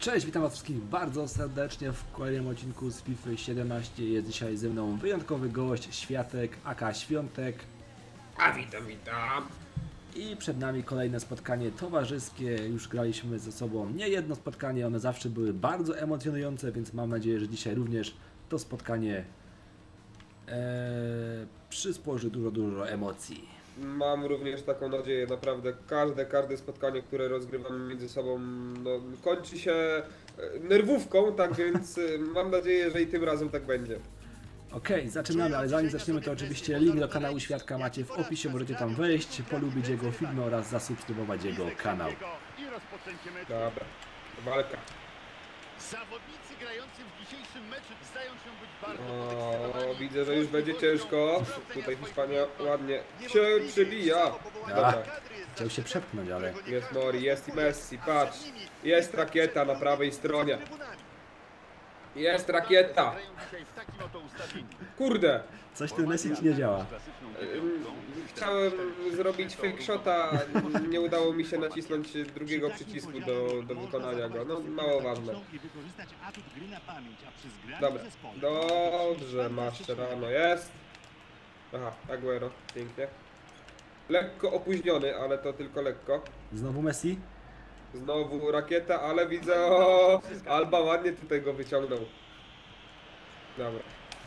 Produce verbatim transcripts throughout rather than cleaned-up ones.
Cześć, witam was wszystkich bardzo serdecznie w kolejnym odcinku z FIFA siedemnaście. Jest dzisiaj ze mną wyjątkowy gość, Światek, aka Świątek. A witam, witam. I przed nami kolejne spotkanie towarzyskie. Już graliśmy ze sobą nie jedno spotkanie, one zawsze były bardzo emocjonujące, więc mam nadzieję, że dzisiaj również to spotkanie ee, przysporzy dużo, dużo emocji. Mam również taką nadzieję, naprawdę każde, każde spotkanie, które rozgrywamy między sobą, no, kończy się e, nerwówką, tak więc e, mam nadzieję, że i tym razem tak będzie. Okej, okay, zaczynamy, ale zanim zaczniemy, to oczywiście link do kanału Świadka macie w opisie, możecie tam wejść, polubić jego filmy oraz zasubskrybować jego kanał. Dobra, walka. Zawodnicy grający w dzisiejszym meczu zdają się być bardzo O, widzę, że już będzie ciężko. Tutaj Hiszpania ładnie się przebija. Dobra. Chciał się przepchnąć, ale... Jest Mori, jest i Messi, patrz. Jest rakieta na prawej stronie. Jest rakieta. Kurde. Coś ten message nie działa. Chciałem zrobić fake shota, nie udało mi się nacisnąć drugiego przycisku do, do wykonania go. No mało ważne. Dobra, dobrze, Mascherano jest. Aha, Aguero, pięknie. Lekko opóźniony, ale to tylko lekko. Znowu Messi? Znowu rakieta, ale widzę, o, Alba ładnie tutaj go wyciągnął. Dobra.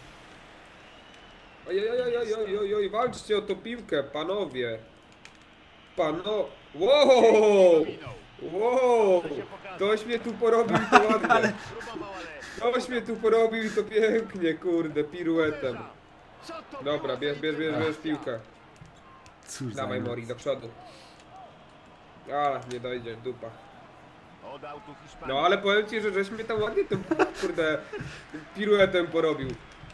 Oj, oj, oj, oj, oj, oj, walczcie o tą piłkę, panowie. Pano... Wow! Wow! Ktoś mnie tu porobił i to ładnie. Ktoś mnie tu porobił i to pięknie, kurde, piruetem. Dobra, bierz, bierz, bierz, bierz piłkę. Cóż za Dawaj noc. Mori, do przodu. A, nie dojdzie, dupa. No ale powiem ci, że żeś mnie tam ładnie tym, kurde, piruetem porobił.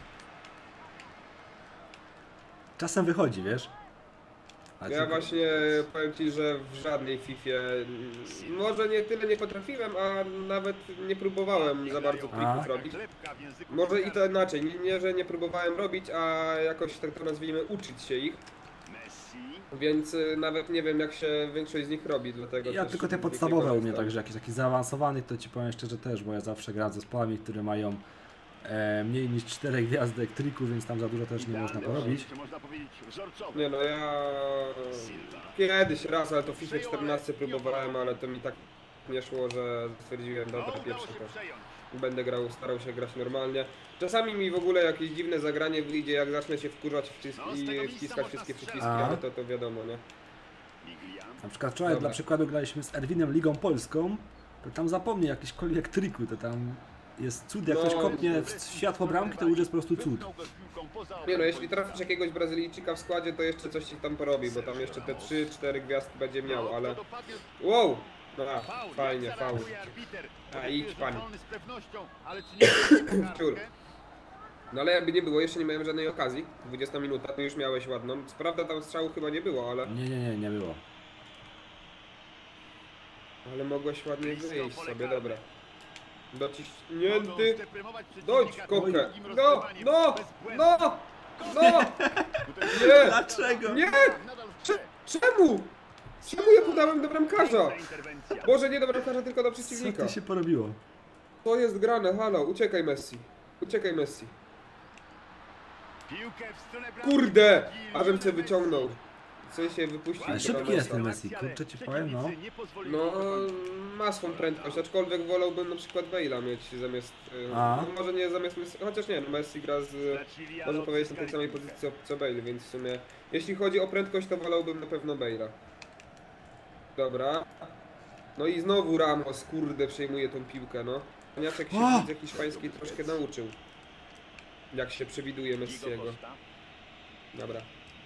Czasem wychodzi, wiesz? Ale Ja tylko... właśnie powiem ci, że w żadnej Fifie może nie tyle nie potrafiłem, a nawet nie próbowałem za bardzo trików robić. Może i to inaczej, nie, nie że nie próbowałem robić, a jakoś tak to nazwijmy uczyć się ich. Więc nawet nie wiem jak się większość z nich robi, dlatego Ja też tylko te nie podstawowe u mnie, korzystam. także jakiś taki zaawansowany, to ci powiem szczerze też, bo ja zawsze gram z zespołami, które mają e, mniej niż cztery gwiazdek triku, więc tam za dużo też nie można porobić. Nie no, ja kiedyś raz, ale to w FIFA czternaście próbowałem, ale to mi tak nie szło, że stwierdziłem, dobra, pierwszy to będę grał, starał się grać normalnie. Czasami mi w ogóle jakieś dziwne zagranie wyjdzie, jak zacznę się wkurzać i wciskać wszystkie przyciski, A. ale to, to wiadomo, nie? Na przykład wczoraj Dobra. dla przykładu graliśmy z Erwinem Ligą Polską, to tam zapomnij jakiśkolwiek triku, to tam jest cud, jak No. ktoś kopnie w światło bramki, to już jest po prostu cud. Nie no, jeśli trafisz jakiegoś Brazylijczyka w składzie, to jeszcze coś ci tam porobi, bo tam jeszcze te trzy cztery gwiazdki będzie miał, ale... Wow! No, a, fajnie, faul. A idź pan. Ciur. No ale jakby nie było, jeszcze nie miałem żadnej okazji. dwudziesta minuta, ty już miałeś ładną. Co prawda tam strzału chyba nie było, ale... Nie, nie, nie, nie było. Ale mogłeś ładnie wyjść sobie, dobra. Dociśnięty. Dojdź, kokę. No, no, no, no! Nie! Dlaczego? Nie! Cze- Czemu? Czemu ja podałem do bramkarza? Boże, nie do bramkarza, tylko do Co przeciwnika. ty się porobiło? To jest grane, halo, uciekaj Messi. Uciekaj Messi. Kurde! Abym cię wyciągnął. Co się wypuścił. Ale szybki jest ten Messi, kurczę ci powiem, no. No, ma swą prędkość, aczkolwiek wolałbym na przykład Bale'a mieć zamiast... e, A? No, może nie zamiast Messi, chociaż nie, no Messi gra z... Można powiedzieć na tej samej pozycji co, co Bale, więc w sumie... Jeśli chodzi o prędkość, to wolałbym na pewno Bale'a. Dobra. No i znowu Ramos, kurde, przejmuje tą piłkę, no. Paniaczek się O! widzę hiszpańskiej troszkę nauczył. Jak się przewiduje Messiego. Dobra.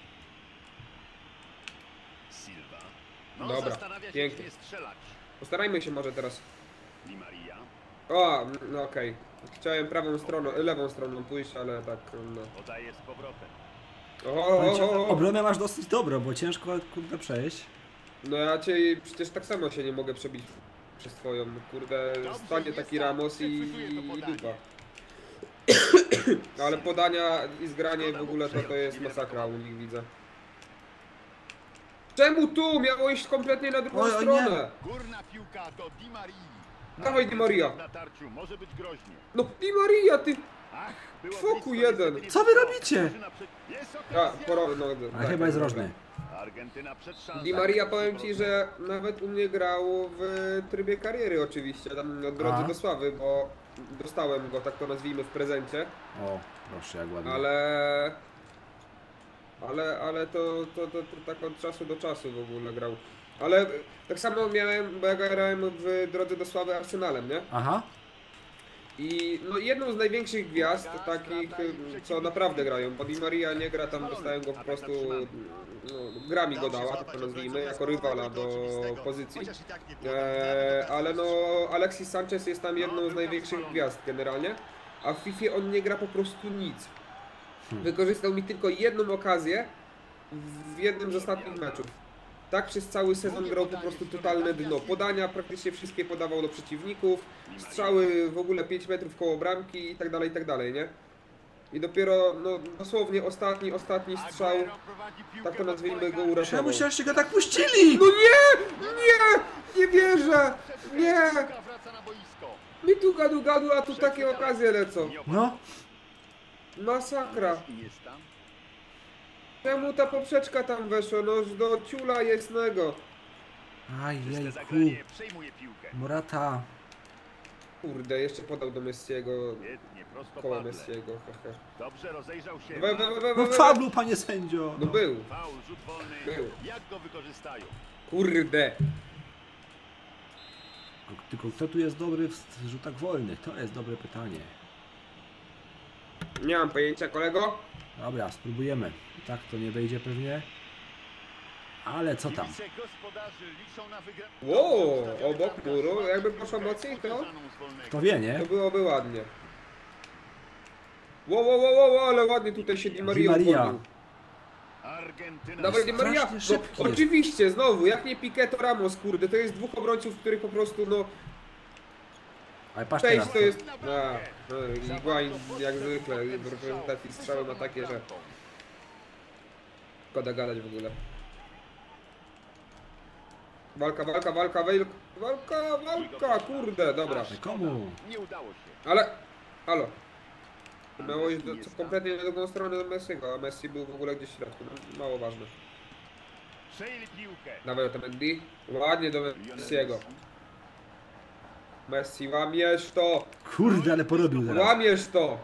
Dobra, pięknie. Postarajmy się może teraz. O, no okej. Chciałem prawą stroną, lewą stroną pójść, ale tak, no. Podaje z powrotem. O, o, o, o. Obronę masz dosyć dobrą, bo ciężko kurde przejść. No ja cię przecież tak samo się nie mogę przebić przez twoją, kurde, stanie taki Ramos i, i dupa. Ale podania i zgranie w ogóle to, to jest masakra u nich, widzę. Czemu tu? Miało iść kompletnie na drugą Oj, oj, stronę. Górna piłka do Di Marii. Dawaj Di Maria. W natarciu może być groźnie. No Di Maria, ty... Ach, było Foku blisko, jeden. niestety nie Co wy trafiło. robicie? Drużyna prze- Jest A, okazja. poro... no, A tak, chyba jest dobra. rożny. Argentyna przed szansą. Di Maria, powiem ci, że nawet u mnie grał w trybie kariery oczywiście, tam na drodze A. do sławy, bo dostałem go, tak to nazwijmy, w prezencie, O, proszę, jak ładnie. ale... Ale, ale to, to, to, to tak od czasu do czasu w ogóle grał. Ale tak samo miałem, bo ja grałem w drodze do sławy Arsenalem, nie? Aha. I no, jedną z największych gwiazd, takich, co naprawdę grają, bo Di Maria nie gra tam, dostałem go po prostu, no, gra mi go dała, tak to nazwijmy, jako rywala do pozycji. E, ale no, Alexis Sanchez jest tam jedną z największych gwiazd generalnie, a w FIFA on nie gra po prostu nic. Wykorzystał mi tylko jedną okazję w jednym z ostatnich meczów. Tak przez cały sezon grał po prostu totalne dno. Podania praktycznie wszystkie podawał do przeciwników, strzały w ogóle pięć metrów koło bramki i tak dalej, i tak dalej, nie? I dopiero, no dosłownie ostatni, ostatni strzał, tak to nazwijmy, go uratował. Czemu się go tak puścili? No nie! Nie! Nie wierzę! Nie! Wraca na boisko. Mi tu gadu gadu, a tu takie okazje lecą. No. Masakra. Iniesta. Czemu ta poprzeczka tam weszła? No do ciula jasnego. Czyste Ajejku. zagranie, przejmuje piłkę. Morata. Kurde, jeszcze podał do Messiego, Świetnie, prosto koło padle. Messiego. hehe. Dobrze rozejrzał się. We, we, we, we, No we, we. fablu, panie sędzio. No był. Faul, rzut wolny. Był. Jak go wykorzystają? Kurde. Tylko kto tu jest dobry w rzutach wolnych? To jest dobre pytanie. Nie mam pojęcia, kolego. Dobra, spróbujemy. I tak to nie wejdzie pewnie. Ale co tam? Kibice gospodarzy liczą na wygra... Wow, obok muru. Jakby poszło mocniej, to, Pokazaną z wolnego. Kto wie, nie? to byłoby ładnie. Wow, wow, wow, wow, ale ładnie tutaj się Di Maria Di Maria. uwolnił. Argentyna. Dawaj Di Maria. Strasznie szybki No, jest. oczywiście, znowu, jak nie Piqué, to Ramos, kurde. To jest dwóch obrońców, których po prostu, no... Ale patrz Cześć, teraz. to jest... A, no, Higuain jak zwykle w reprezentacji strzały ma takie, że... Szkoda gadać w ogóle. Walka, walka, walka, walka, walka, walka, kurde, dobra. Komu? Nie udało się. Ale, halo. Miało iść do, co kompletnie na drugą stronę do Messiego, a Messi był w ogóle gdzieś w środku, no, mało ważne. Przejęli piłkę. Dawaj o Mendy, ładnie do Messiego. Messi, łamiesz to, Kurde, ale porobił teraz. łamiesz to.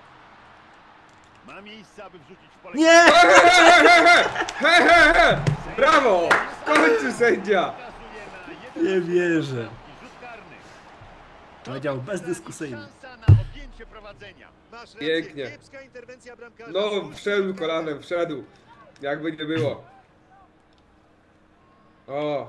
Ma miejsce, aby wrzucić w pole. Nie! He, he, he, he, he, he. Brawo, w końcu sędzia. Pokazuje na jeden Nie wierzę. rzut karny. Powiedział bezdyskusyjnie. Szansa na odjęcie prowadzenia. Masz rację, Pięknie. kiepska interwencja bramkarza. No, Słusznie wszedł bramkarza. kolanem, wszedł. Jakby nie było. O.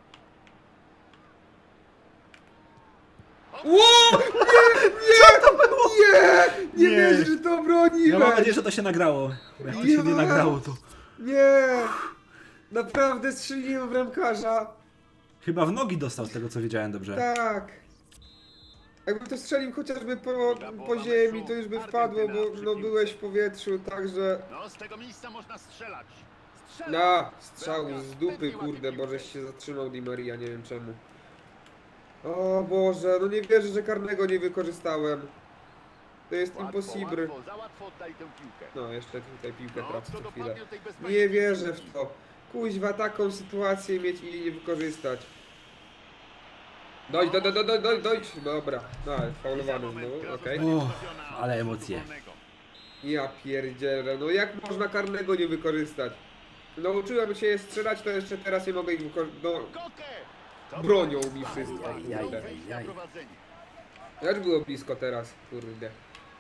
Ło! Nie, nie, nie, nie Nie. wierzę, że to broniłeś. Ja mam nadzieję, że to się nagrało. Bo jak to się nie Ja. nagrało, to Nie, naprawdę strzeliłem w bramkarza. chyba w nogi dostał z tego, co wiedziałem dobrze. Tak. Jakby to strzelił chociażby po, po ziemi, to już by wpadło, bo no, byłeś w powietrzu, także... No, z tego miejsca można strzelać. Na, strzał z dupy, kurde, bo żeś się zatrzymał Di Maria, nie wiem czemu. O Boże, no nie wierzę, że karnego nie wykorzystałem. To jest Łatwo, impossible. łatwo, za łatwo oddaj tę piłkę. No, jeszcze tutaj piłkę No, tracę kto co chwilę. dopadnie do tej bezpańskiej Nie wierzę w piłki? to. Kuźwa, taką sytuację mieć i jej nie wykorzystać. Dojdź, dojdź, dojdź, dojdź, dojdź, dojdź. Dobra, no, faulowany znowu, okej. O, ale emocje. Ja pierdzielę, no jak można karnego nie wykorzystać? Nauczyłem się je strzelać, to jeszcze teraz nie mogę ich wykorzystać. No, Kokę! bronią mi wszystko, Ajajaj. kurde. Wejść na prowadzenie. Też było blisko teraz, kurde.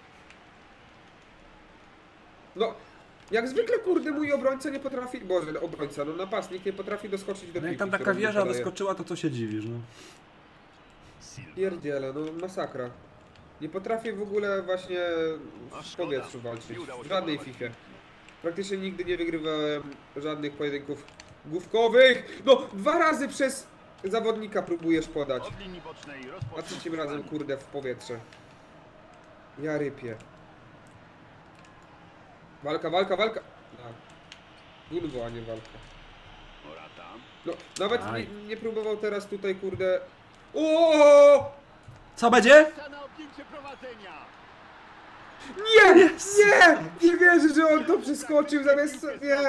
No, jak zwykle, kurde, mój obrońca nie potrafi... Boże, obrońca, no napastnik nie potrafi doskoczyć do No jak piłki, tam taka którą mi wieża podaje. doskoczyła, to co się dziwisz, no. Pierdziele, no masakra. Nie potrafię w ogóle właśnie A w szkoda. powietrzu walczyć. Nie udało W się żadnej polować. fifie. Praktycznie nigdy nie wygrywałem żadnych pojedynków główkowych. No, dwa razy przez zawodnika próbujesz podać. Od linii bocznej A rozpocznie trzecim razem, kurde, w powietrze. Ja rypię. Walka, walka, walka. Tak. Gunwo, a nie walka. Morata. No, nawet Aj. nie, nie próbował teraz tutaj, kurde... O! Co będzie? Na objęcie prowadzenia. Nie! Nie! Nie wierzę, że on to przeskoczył zamiast... Nie!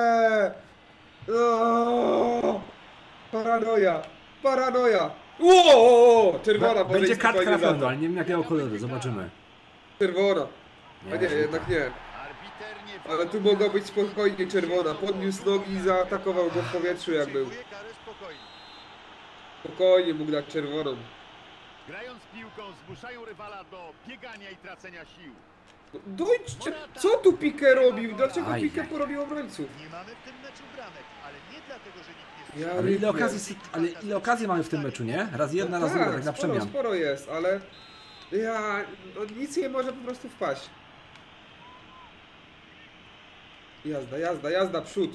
O, paranoja! Paranoja! Ło! Czerwona, Będzie podejdź kartka spokojnie na za pewno, to. ale nie wiem jakiego koloru, zobaczymy. Czerwona. A nie, żółta. jednak nie. Arbiter nie Ale tu mogła być spokojnie czerwona. Podniósł nogi i zaatakował go w powietrzu jak był. Spokojnie mógł dać czerwoną. Grając piłką zmuszają rywala do biegania i tracenia sił. No, Dojdźcie! Co tu Piqué robił? Dlaczego Aj, Piqué aj. porobił obrońców? Nie mamy w tym meczu bramek, ale nie dlatego, że nikt nie Ja Ale ile rypię. okazji, ale ile okazji mamy w tym meczu, nie? Raz jedna, raz druga, tak na sporo, przemian. sporo jest, ale ja, no, nic nie może po prostu wpaść. Jazda, jazda, jazda, przód.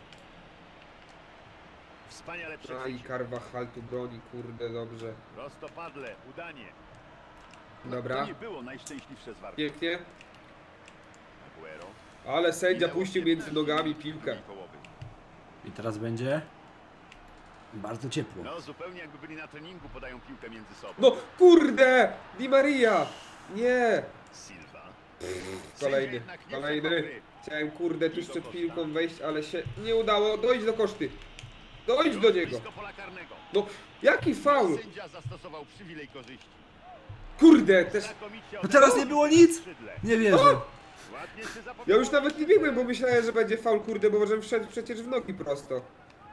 Wspaniale A i przechwycił. Carvajal tu broni, kurde, dobrze. Prostopadle, udanie. No, Dobra. To nie było najszczęśliwsze zwarcie. Pięknie. Aguero. Ale sędzia Minęło puścił między piętnaście nogami minut piłkę. drugiej połowy. I teraz będzie bardzo ciepło. No zupełnie jakby byli na treningu, podają piłkę między sobą. No kurde! Di Maria! Nie! Silva. Kolejny, Jednak nie kolejny. przerwał gry. Chciałem kurde tuż przed piłką wejść, ale się nie udało. Dojdź do koszty. Dojdź do niego. Blisko pola karnego. No, jaki faul! Sędzia zastosował przywilej korzyści. Kurde, też... Znakomicie No teraz nie było nic? skrzydle. Nie wierzę. Ładnie się Ja zapowiadało. już nawet nie biegłem, bo myślałem, że będzie faul, kurde, bo może wszedł przecież w nogi prosto.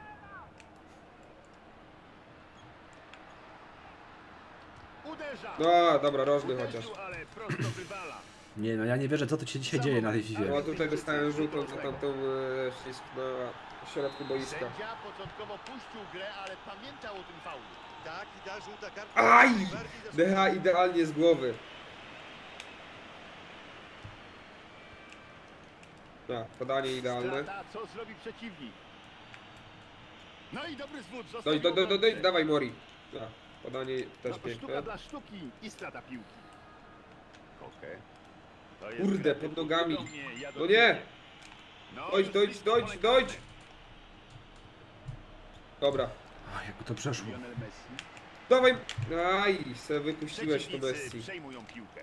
Uderza. No, dobra, rożny chociaż. Uderzył, ale prosto wywala. Nie no, ja nie wierzę co tu się dzisiaj dzieje na tej No, FIFA. a tutaj dostałem żółtą za tamtą e, ślisk na środku boiska. Sędzia początkowo puścił grę, ale pamiętał o tym faulu. Tak, i ta żółta kartka. Aj! najbardziej zasługuje. D H idealnie z głowy. Tak, podanie idealne. Strata, co zrobi przeciwnik? No i dobry zwód. Dojdź, zostawił dojdź, dojdź, dojdź, obrońcę. dawaj Mori. Tak, podanie też No to sztuka piękne. dla sztuki i strata piłki. Koke. To jest Kurde, gra pod typu nogami. cudownie, No jadowity. nie! No, Dojdź, już dojdź, blisko dojdź, pole dojdź! karne. Dobra. Ach, jakby to przeszło. Lionel Messi. Dawaj! Aj, se wypuściłeś to Przeciwnicy Messi. przejmują piłkę.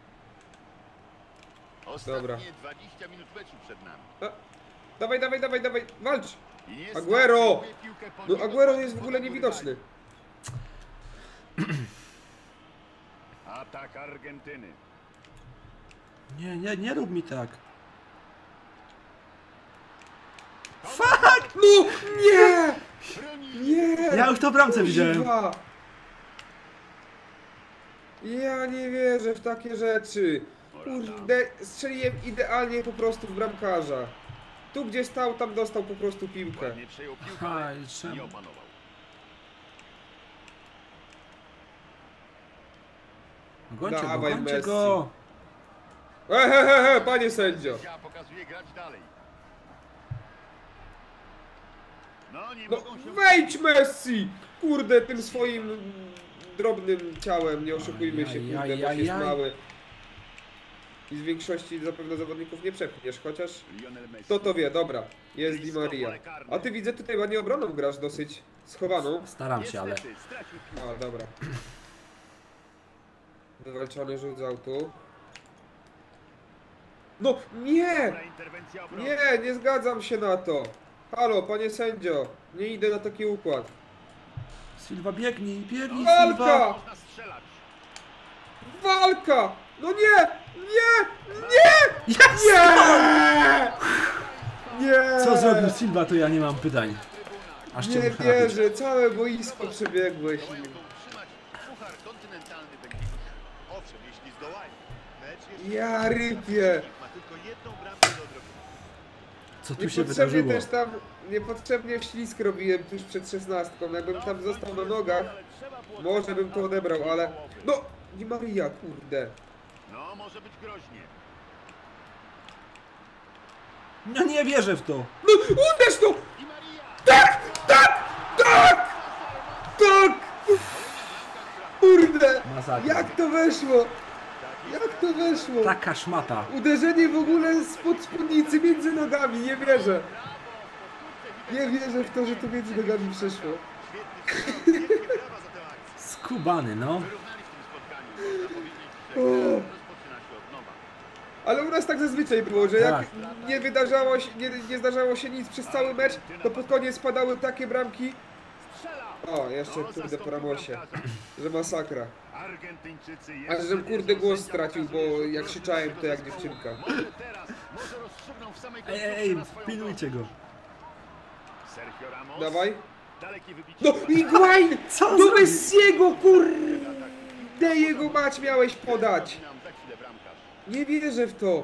Ostatnie Dobra. dwadzieścia minut meczu przed nami. A, dawaj, dawaj, dawaj, dawaj, walcz! I niestety Aguero! przejmuje piłkę po No niego Aguero pod jest w ogóle podwórku niewidoczny. rywali. Atak Argentyny. Nie, nie, nie rób mi tak. Fuck! No! Nie! Broni. Nie! Ja już to w bramce widziałem. Kuźwa! Ja nie wierzę w takie rzeczy. Kurde, strzeliłem idealnie po prostu w bramkarza. Tu gdzie stał, tam dostał po prostu piłkę. Ładnie przejął piłkę, Aha, ale i czemu? nie opanował. Gońcie go, Dawaj, gońcie Messi. go. Ehehehe, panie sędzio. Sędzia pokazuje grać dalej. No nie No mogą się... wejdź Messi! Kurde, tym swoim drobnym ciałem, nie oszukujmy się, Ajaj, kurde, bo ajaj, jest ajaj. mały. I z większości zapewne zawodników nie przepchniesz, chociaż Lionel Messi. kto to wie, dobra, jest Di Maria. A ty widzę tutaj ładnie obroną grasz, dosyć schowaną. Staram się, ale... Niestety, stracił piłkę. A, dobra. Wywalczony rzut z autu. No, nie! Dobra interwencja obrony. Nie, nie zgadzam się na to. Halo, panie sędzio, nie idę na taki układ. Silva biegnij, biegnij Walka! Silva. Można strzelać. Walka! No nie! Nie! Nie! Jest! Nie! Nie! Co zrobił Silva, to ja nie mam pytań. Aż cię Nie muszę napić. wierzę, całe boisko przebiegłeś. Mają to utrzymać. Puchar kontynentalny będzie. Owszem, jeśli zdołają. Mecz jest... Ja rypię. Ma tylko jedną bramkę do odrobienia. Co tu się Niepotrzebnie wydarzyło? też tam, niepotrzebnie ślisk robiłem tuż przed szesnastką. Jakbym tam został na nogach, może bym to odebrał, ale... No! Di Maria, kurde. No, może być groźnie. No nie wierzę w to. No, uderz to! Di Maria! Tak! Tak! Tak! Tak! Kurde! Masakra. Jak to weszło? Jak to weszło? Taka szmata. Uderzenie w ogóle spod spódnicy między nogami, nie wierzę. Nie wierzę w to, że to między nogami przeszło. Świetny strzał, wielkie brawa za tę akcję. Skubany, no. Wyrównali w tym spotkaniu. Ale u nas tak zazwyczaj było, że jak Tak. nie wydarzało się, nie, nie zdarzało się nic przez cały mecz, to pod koniec padały takie bramki. O, jeszcze kurde po Ramosie, że masakra. Argentyńczycy Aż żebym kurde głos stracił, bo jak krzyczałem to jak dziewczynka. Może teraz, może rozstrzygną w samej Ej, końcówce ej, na swoją pilnujcie go. Sergio Ramos. Dawaj. Dalekie wybicie. No Higuain! Co Do zrobił? Messiego kurde jego mać miałeś podać! Nam za chwilę bramkarz. Nie wierzę w to.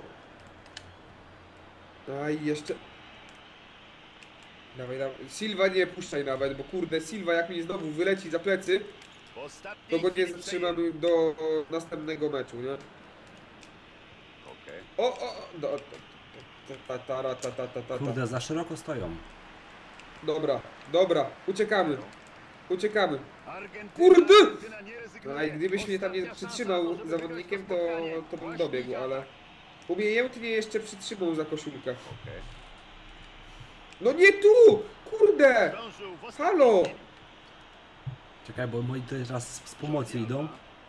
Aj, jeszcze... Dawaj, dawaj. Silva nie puszczaj nawet, bo kurde, Silva jak mi znowu wyleci za plecy, W ostatniej to go nie chwili zatrzymamy do następnego meczu, nie? Okej. O, o, do, ta, ta, ta, ta, ta, ta, ta. Kurde, za szeroko stoją. Dobra, dobra, uciekamy. Uciekamy. Argentyna- Kurde! Argentyna nie rezygnuje. No i gdybyś mnie tam nie Ostatnia przytrzymał szansa, może zawodnikiem, to, wygrać spotkanie. to bym Właśnie dobiegł, działa. ale... Umiejętnie jeszcze przytrzymał za koszulkę. Okej. No nie tu! Kurde! Zdążył w ostatniej Halo! chwili. Czekaj, bo moi teraz z, z pomocy idą.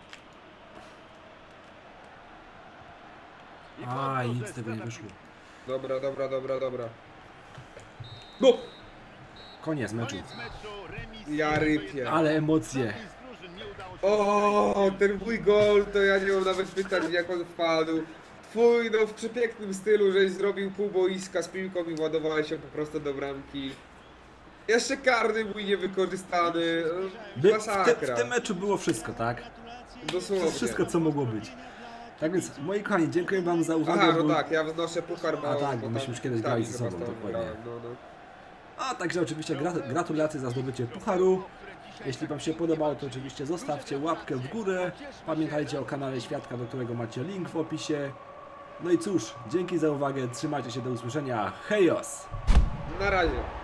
I Aj, powrót nic z tego nie strata wyszło. piłki. Dobra, dobra, dobra, dobra. No! Koniec meczu. Koniec meczu, remis Ja jeden do rypię. jednego. Ale emocje. Żadnej z drużyn nie udało się O, ten mój gol, to ja nie mam nawet pytań, jak on wpadł. Twój, no w przepięknym stylu, żeś zrobił pół boiska z piłką i ładowałeś się po prostu do bramki. Jeszcze karny mój niewykorzystany. By, w, ty, Masakra. w tym meczu było wszystko, tak? To Dosłownie. jest wszystko, co mogło być. Tak więc, moi kochani, dziękuję wam za uwagę. Aha, no bo- tak, ja wznoszę puchar, bo... A tak, bo tam myśmy już kiedyś tam grali ze chyba sobą, z tobą dokładnie. grałem, no, no. A także oczywiście gra, gratulacje za zdobycie pucharu. Jeśli wam się podobało, to oczywiście zostawcie łapkę w górę. Pamiętajcie o kanale Świadka, do którego macie link w opisie. No i cóż, dzięki za uwagę, trzymajcie się, do usłyszenia. Hejos! Na razie.